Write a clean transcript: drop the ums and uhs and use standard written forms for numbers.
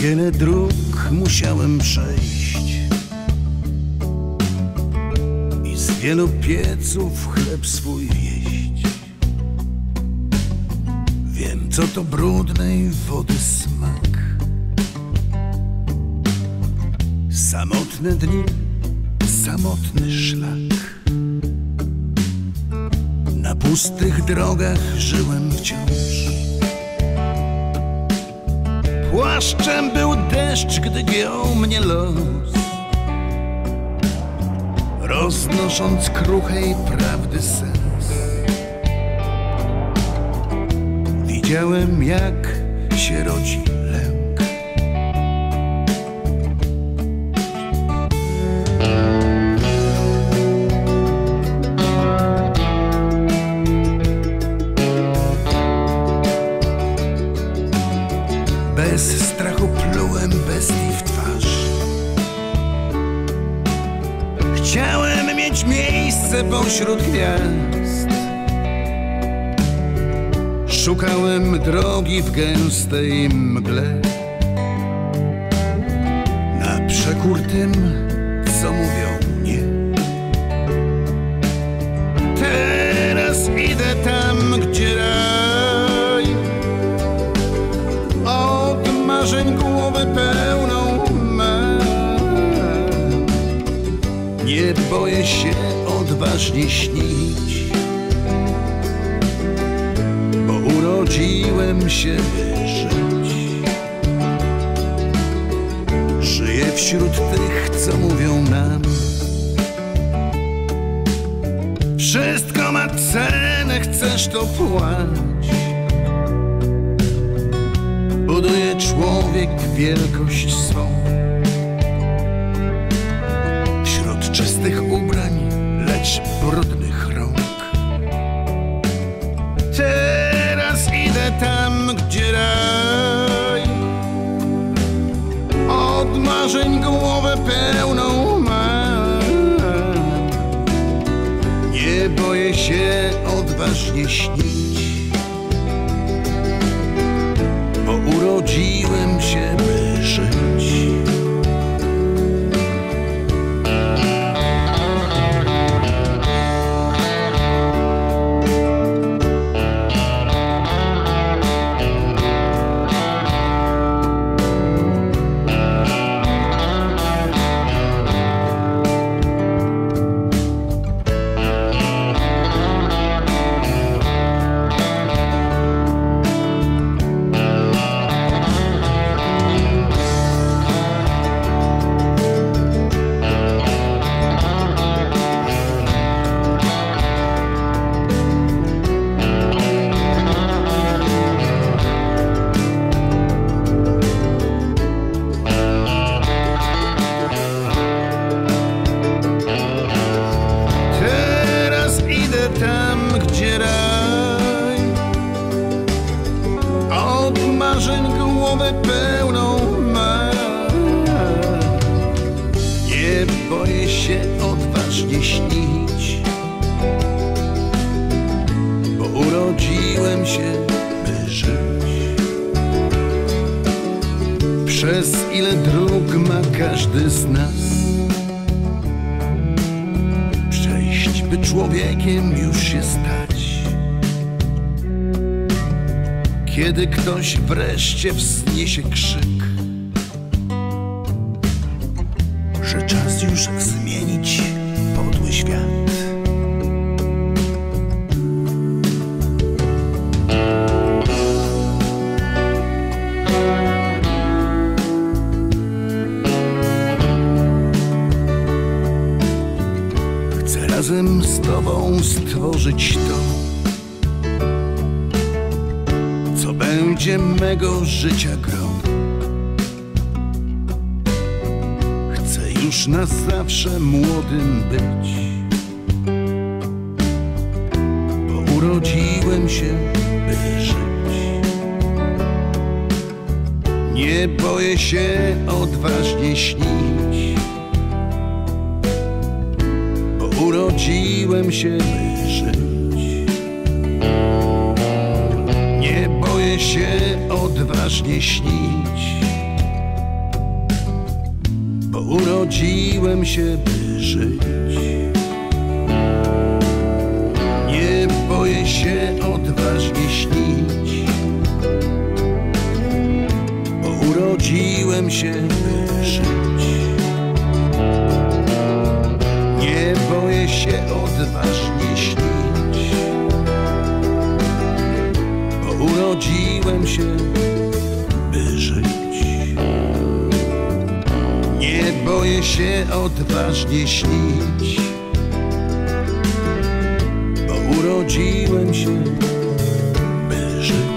Wiele dróg musiałem przejść i z wielu pieców chleb swój wieść. Wiem, co to brudnej wody smak, samotne dni, samotny szlak. Na pustych drogach żyłem wciąż. Płaszczem był deszcz, gdy giął mnie los, roznosząc kruchej prawdy sens. Widziałem, jak się rodzi lęk. Bez strachu plułem bestii w twarz. Chciałem mieć miejsce pośród gwiazd. Szukałem drogi w gęstej mgle, na przekór tym, co mówią nie. Teraz idę tam, gdzie raj, od marzeń głowę pełną mam. Nie boję się odważnie śnić, bo urodziłem się, by żyć. Żyję wśród tych, co mówią nam: wszystko ma cenę, chcesz to płać. Buduje człowiek wielkość swą wśród czystych ubrań, lecz brudnych rąk. Teraz idę tam, gdzie raj, od marzeń głowę pełną mam. Nie boję się odważnie śnić, bo urodziłem się, by żyć. Tam, gdzie raj, od marzeń głowę pełną mam. Nie boję się odważnie śnić, bo urodziłem się, by żyć. Przez ile dróg ma każdy z nas, by człowiekiem już się stać. Kiedy ktoś wreszcie wzniesie krzyk, że czas już zmienić podły świat. Razem z Tobą stworzyć to, co będzie mego życia grą. Chcę już na zawsze młodym być, bo urodziłem się, by żyć. Nie boję się odważnie śnić, urodziłem się, by żyć. Nie boję się odważnie śnić, bo urodziłem się, by żyć. Nie boję się odważnie śnić, bo urodziłem się, by żyć. Nie boję się odważnie śnić, bo urodziłem się, by żyć. Nie boję się odważnie śnić, bo urodziłem się, by żyć.